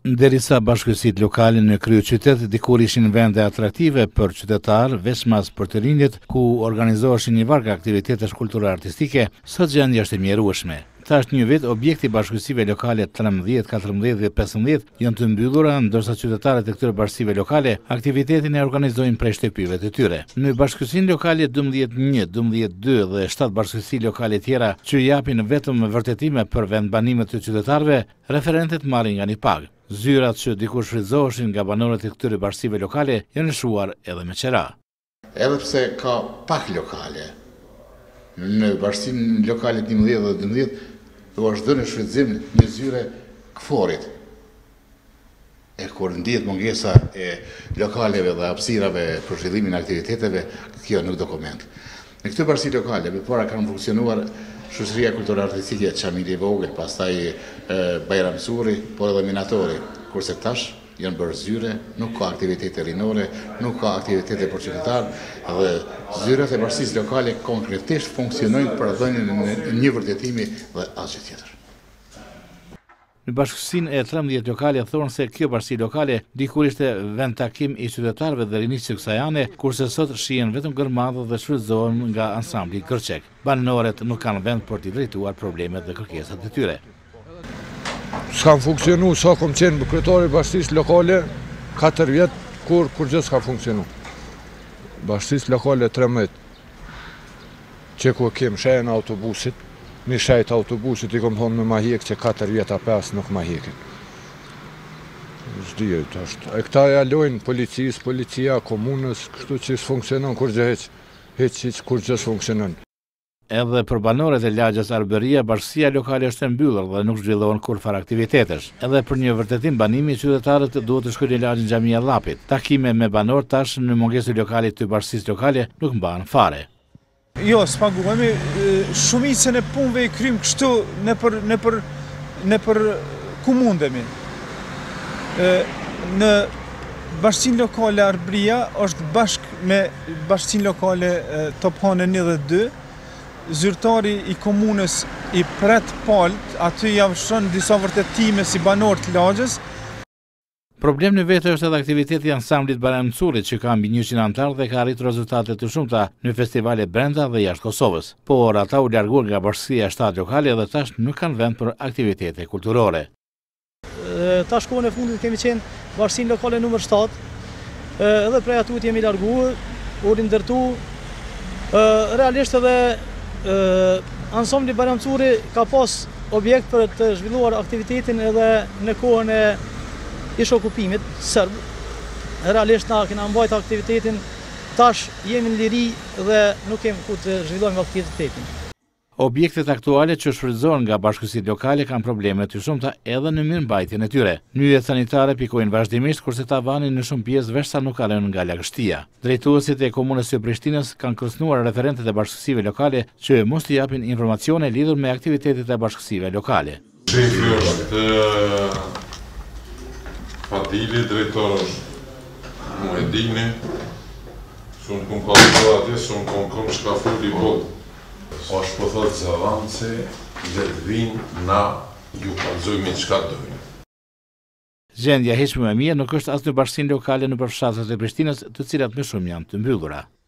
Derisa bashkësitë lokale në kryeqytet dikur ishin vende atraktive për qytetarë, veçmas për të rinjt, ku organizoheshin një varg aktivitetesh kulturore artistike, sot gjendja është e mjerueshme. Tash një vit, objekti i bashkësive lokale 13, 14 dhe 15 janë të mbyllura, ndërsa qytetarët e këtyre bashkësive lokale aktivitetin e organizojnë prej shtëpive të tyre. Në bashkësinë lokale 12-1, 12-2 dhe 7 bashkësi lokale tjera që japin vetëm vërtetime për vendbanimet të qytetarëve, referentet marrin nga një pagë. Zyrat që dikur shfrytëzoheshin nga banorët e këtyre bashkësive lokale janë lëshuar edhe me qera. Edhe pse ka pak lokale, në bashkësinë lokale 11 dhe 12, është dhënë shfrytëzim në zyre këforit. E kur ndihet mungesa e lokaleve dhe hapësirave për zhvillimin e aktiviteteve, kjo nuk dokument. Në këtë bashkësi lokale, më para kanë funksionuar Shoqëria Kulturore Artistike Çamili i Vogël, pastaj Bajram Suri, por edhe Minatori, kurse tash janë bërë zyre, nuk ka aktivitete rinore, nuk ka aktivitete për qytetarë, dhe zyrat e bashkësisë lokale konkretisht funksionojnë për dhënien e një vërtetimi dhe asgjë tjetër. Në bashkësinë e 13 lokale thonë se kjo bashkësi lokale dikur ishte vend takim i qytetarëve dhe rinisë kësajane, kurse sot shihen vetëm gërmadhë dhe shfrytëzohen nga ansambli Kërçek. Banorët nuk kanë vend për t'i drejtuar problemet dhe kërkesat e tyre. S'kan funksionu, sa kom qenë kryetari i bashkësisë lokale 4 vjet, kur gjë s'ka funksionu. Bashkësisë lokale 13, që ku kem shajën autobusit, një shajt autobusit i kom thonë me ma hek që 4 vjeta 5 nuk ma heken. Zdijet është. E këta ja lojnë policia, komunës, kështu që s'funksionon kur gjë heq kur gjë s'funksionon. Edhe për banorët e lagjës Arberia, bashkësia lokale është e mbyllur dhe nuk zhvillohen kurfar aktivitetesh. Edhe për një vërtetim banimi, qytetarët duhet të shkojnë në lagjën Xhamia e Llapit. Takime me banor tash në mungesë lokalit të bashkësisë lokale nuk mbahen fare. Jo, s'paguhemi, shumicën e punëve i krymë kështu në për ku mundemi. Në bashkësinë lokale Arbria është bashkë me bashkësinë lokale Tophane 1 dhe 2, zyrtari i komunës i pret palët, aty javëshon disa vërtetime si banor të lagjës. Problem në vetë është edhe aktiviteti i ansamblit Bajram Suri, që ka mbi 100 anëtarë dhe ka arritur rezultate të shumta në festivale brenda dhe jashtë Kosovës. Por ata u larguan nga bashkësia e 7 lokale dhe tash nuk kanë vend për aktivitete kulturore. Tash kohën e fundit kemi qenë bashkësinë lokale numër 7, edhe prej atut jemi larguar, u rindërtu. Realisht edhe ansambli Bajram Suri ka pas objekt për të zhvilluar aktivitetin edhe në kohën e ish okupimit sërb. Realisht na kena mbajt aktivitetin, tash jemi në liri dhe nuk kemi ku të zhvillojmë aktivitetin. Objektet aktuale që shfrytëzohen nga bashkësitë lokale kanë probleme të shumta edhe në mirëmbajtjen e tyre. Nyjet sanitare pikojnë vazhdimisht, kurse tavani në shumë pjesë veçsa nuk kalon nga lagështia. Drejtuesit e komunës së Prishtinës kanë kërcënuar referentët e bashkësive lokale që mos t'i japin informacione lidhur me aktivitetet e bashkësive lokale. Shefi është Fadili, drejtor është Muedini, shumë këmë pasur atje, shumë këmë shkafur i botë. Ashtë po thotë zavanci, dhe të vinë na ju kalzojmë i qka dojnë. Gjendja heq më e mirë nuk është as në bashkësinë lokale në përfshatët e Prishtinës, të cilat më shumë janë të mbyllura.